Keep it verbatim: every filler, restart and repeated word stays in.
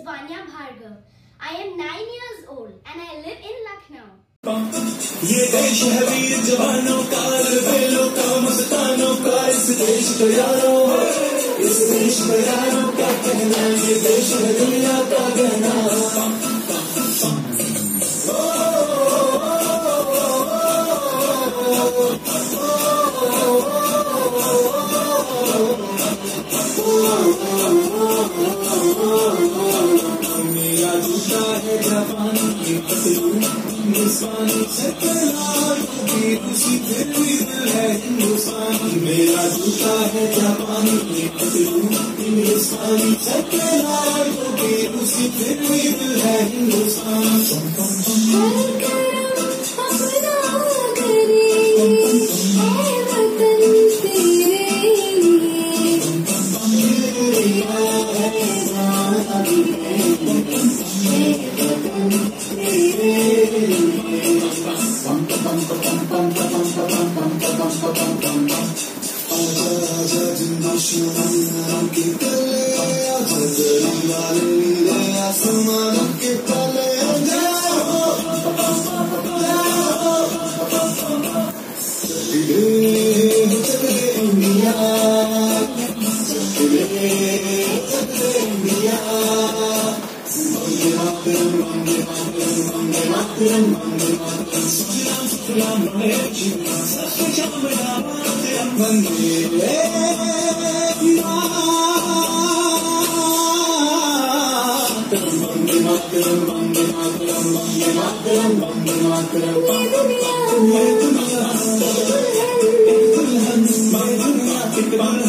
Vanya Bhargav. I am nine years old and I live in Lucknow. ये देश है वीर जवानों का, बेलों का, मस्तानों का, इस देश का यारों, इस देश का यारों का कहना, ये देश है दुनिया का गहना। मेरा जूता है जापानी की पतलून, हिंदुस्तानी छतरपुर उसी फिर भी दिल है हिंदुस्तानी। मेरा जूता है जापानी की पतलून, हिंदुस्तानी छतरपुर उसी फिर भी दिल है हिंदुस्तानी। दुनिया